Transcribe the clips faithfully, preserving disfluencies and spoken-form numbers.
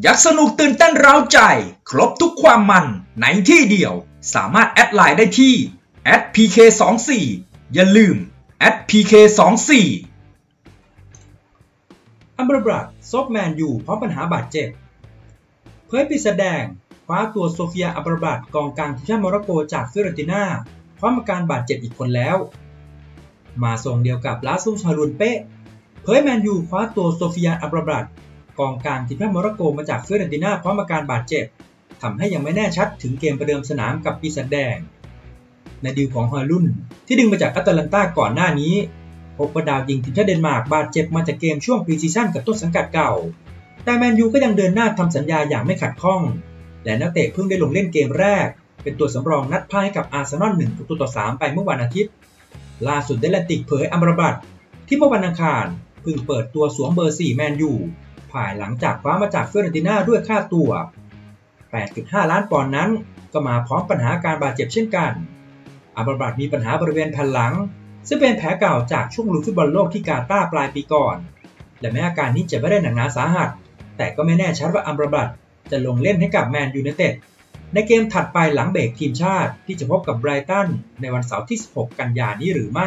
ยักสนุกตื่นเต้นเร้าใจครบทุกความมันในที่เดียวสามารถแอดไลน์ได้ที่ แอท พี เค สองสี่ อย่าลืม แอท พี เค สองสี่ อัมบราบัตซบแมนยูพร้อมปัญหาบาดเจ็บเผยปีศาจแดงคว้าตัวโซเฟียอัมบราบัตกองกลางทีมชาติโมร็อกโกจากฟิโรติน่าพร้อมอาการบาดเจ็บอีกคนแล้วมาทรงเดียวกับลาซูชารุนเป๊ะเผยแมนยูคว้าตัวโซเฟียอัมบราบัตกองกลางทีมชาติโมร็อกโกมาจากฟิโรติน่าพร้อมอาการบาดเจ็บทำให้ยังไม่แน่ชัดถึงเกมประเดิมสนามกับปีศาจแดงในดีลของฮอยลุนที่ดึงมาจากแอตแลนตาก่อนหน้านี้พบว่าดาวยิงทีมชาติเดนมาร์กบาดเจ็บมาจากเกมช่วงพรีซีซั่นกับต้นสังกัดเก่าแต่แมนยูก็ยังเดินหน้าทำสัญญาอย่างไม่ขัดข้องและนักเตะเพิ่งได้ลงเล่นเกมแรกเป็นตัวสำรองนัดพ่ายกับอาร์เซนอลหนึ่งประตูต่อสามไปเมื่อวันอาทิตย์ล่าสุดเดลติกเผยอัมราบัตที่เมื่อวันอังคารเพิ่งเปิดตัวสวมเบอร์สี่แมนยูภายหลังจากคว้ามาจากฟิโรติน่าด้วยค่าตัว แปดจุดห้า ล้านปอนด์นั้นก็มาพร้อมปัญหาการบาดเจ็บเช่นกันอัมราบัตมีปัญหาบริเวณแผ่นหลังซึ่งเป็นแผลเก่าจากช่วงลุ้นฟุตบอลโลกที่กาตาร์ปลายปีก่อนและแม้อาการนี้จะไม่ได้หนักหนาสาหัสแต่ก็ไม่แน่ชัดว่าอัมราบัตจะลงเล่นให้กับแมนยูไนเต็ดในเกมถัดไปหลังเบรกทีมชาติที่จะพบกับไบรตันในวันเสาร์ที่สิบหกกันยายนนี้หรือไม่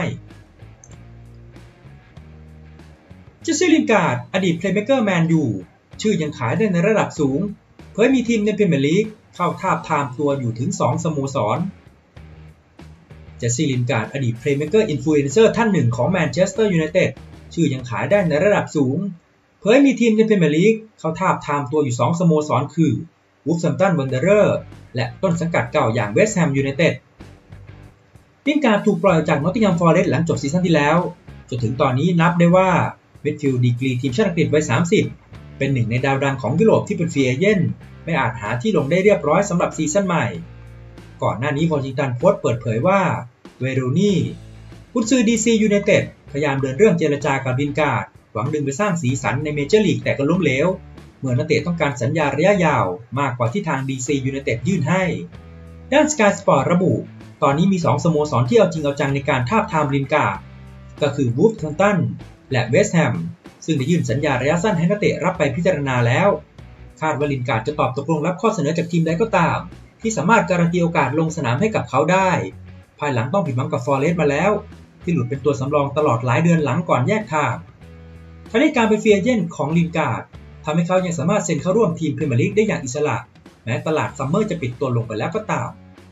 เจสซี่ ลินการ์ดอดีตเพลย์เมคเกอร์แมนยูชื่อยังขายได้ในระดับสูงเผยมีทีมในพรีเมียร์ลีกเข้าทาบทามตัวอยู่ถึงสองสโมสรเจสซี่ ลินการ์ดอดีตเพลย์เมคเกอร์อินฟลูเอนเซอร์ท่านหนึ่งของแมนเชสเตอร์ยูไนเต็ดชื่อยังขายได้ในระดับสูงเผยมีทีมในพรีเมียร์ลีกเข้าทาบทามตัวอยู่สองสโมสรคือวูฟแฮมป์ตัน วันเดอเรอร์และต้นสังกัดเก่าอย่างเวสต์แฮมยูไนเต็ดลินการ์ดถูกปล่อยจากนอตติงแฮมฟอเรสต์หลังจบซีซั่นที่แล้วจนถึงตอนนี้นับได้ว่ามิดฟิลด์ดีกรีทีมชาติอังกฤษวัยสามสิบเป็นหนึ่งในดาวดังของยุโรปที่เป็นฟรีเอเจนต์ไม่อาจหาที่ลงได้เรียบร้อยสำหรับซีซั่นใหม่ก่อนหน้านี้วอชิงตันโพสต์เปิดเผยว่าเวโรนี่กุนซือ ดี ซี ยูไนเต็ดพยายามเดินเรื่องเจรจากับลินการ์ดหวังดึงไปสร้างสีสันในเมเจอร์ลีกแต่ก็ล้มเหลวเมื่อนักเตะต้องการสัญญาระยะยาวมากกว่าที่ทาง ดี ซี ยูไนเต็ดยื่นให้ด้าน Sky Sport ระบุตอนนี้มีสองสโมสรที่เอาจริงเอาจังในการทาบทามลินการ์ดก็คือวูฟแฮมป์ตันและเวสต์แฮมซึ่งได้ยื่นสัญญาระยะสั้นให้นักเตะรับไปพิจารณาแล้วคาดว่าลินการ์ดจะตอบตกลงรับข้อเสนอจากทีมใดก็ตามที่สามารถการันตีโอกาสลงสนามให้กับเขาได้ภายหลังต้องผิดหวังกับฟอเรสต์มาแล้วที่หลุดเป็นตัวสำรองตลอดหลายเดือนหลังก่อนแยกทางทั้งนี้การเป็นฟรีเอเจนต์ของลินการ์ดทำให้เขายังสามารถเซ็นเข้าร่วมทีมพรีเมียร์ลีกได้อย่างอิสระแม้ตลาดซัมเมอร์จะปิดตัวลงไปแล้วก็ตาม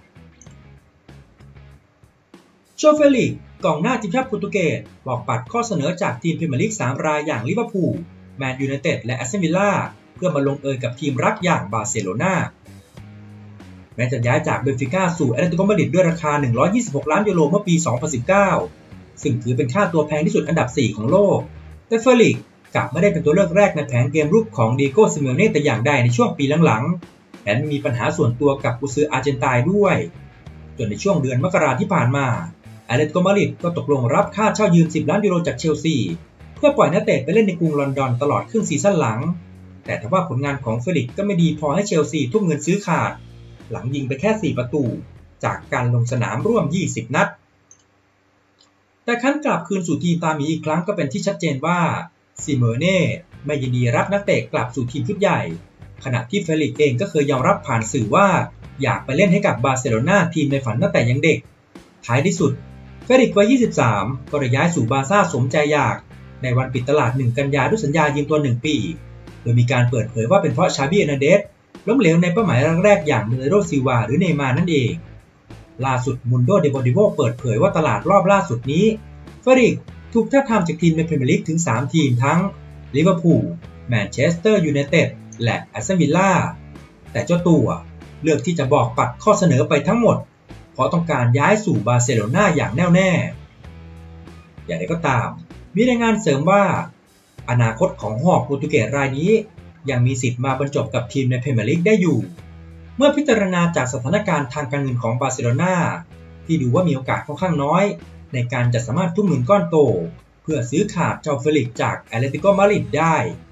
โจ เฟลิกซ์กองหน้าทีมชาติโปรตุเกสบอกปัดข้อเสนอจากทีมพรีเมียร์ลีกสามรายอย่างลิเวอร์พูลแมนยูไนเต็ดและแอสตันวิลล่าเพื่อมาลงเอยกับทีมรักอย่างบาร์เซโลนาแม้จะย้ายจากเบนฟิก้าสู่แอตเลติโกมาดริดด้วยราคาหนึ่งร้อยยี่สิบหกล้านยูโรเมื่อปีสองพันสิบเก้าซึ่งถือเป็นค่าตัวแพงที่สุดอันดับสี่ของโลกแต่เฟลิกซ์กลับไม่ได้เป็นตัวเลือกแรกในแผนเกมรุกของดิเอโก ซิเมโอเน่แต่อย่างใดในช่วงปีหลังๆและมีปัญหาส่วนตัวกับกุนซืออาร์เจนไตน์ด้วยจนในช่วงเดือนมกราคมที่ผ่านมาแอตเลติโกมาดริดก็ตกลงรับค่าเช่ายืมสิบล้านยูโรจากเชลซีเพื่อปล่อยนักเตะไปเล่นในกรุงลอนดอนตลอดครึ่งซีซั่นหลังแต่ทว่าผลงานของเฟลิกซ์ก็ไม่ดีพอให้เชลซีทุ่มเงินซื้อขาดหลังยิงไปแค่สี่ประตูจากการลงสนามร่วมยี่สิบนัดแต่ครั้นกลับคืนสู่ทีมตาหมีอีกครั้งก็เป็นที่ชัดเจนว่าซิเมเน่ไม่ยินดีรับนักเตะกลับสู่ทีมชุดใหญ่ขณะที่เฟลิกซ์เองก็เคยยอมรับผ่านสื่อว่าอยากไปเล่นให้กับบาร์เซโลนาทีมในฝันตั้งแต่ยังเด็กท้ายที่สุดเฟลิกซ์วัยยี่สิบสามก็ได้ย้ายสู่บาร์ซ่าสมใจอยากในวันปิดตลาดหนึ่งกันยายนด้วยสัญญายืมตัวหนึ่งปีโดยมีการเปิดเผยว่าเป็นเพราะชาบี เอร์นันเดสล้มเหลวในเป้าหมายแรกๆอย่างเบอร์นาร์โด ซิลวาหรือเนย์มาร์นั่นเองล่าสุดมุนโด เดโปร์ติโวเปิดเผยว่าตลาดรอบล่าสุดนี้เฟลิกซ์ถูกท้าบทามจากทีมในพรีเมียร์ลีกถึงสามทีมทั้งลิเวอร์พูลแมนเชสเตอร์ยูไนเต็ดและแอสตันวิลล่าแต่เจ้าตัวเลือกที่จะบอกปัดข้อเสนอไปทั้งหมดเพราะต้องการย้ายสู่บาร์เซโลนาอย่างแน่วแน่อย่างไรก็ตามมีรายงานเสริมว่าอนาคตของหอกโปรตุเกสรายนี้ยังมีสิทธิ์มาบรรจบกับทีมในพรีเมียร์ลีกได้อยู่เมื่อพิจารณาจากสถานการณ์ทางการเงินของบาร์เซโลนาที่ดูว่ามีโอกาสค่อนข้างน้อยในการจะสามารถทุ่มเงินก้อนโตเพื่อซื้อขาดเจ้าเฟลิกซ์จากแอตเลติโกมาดริดได้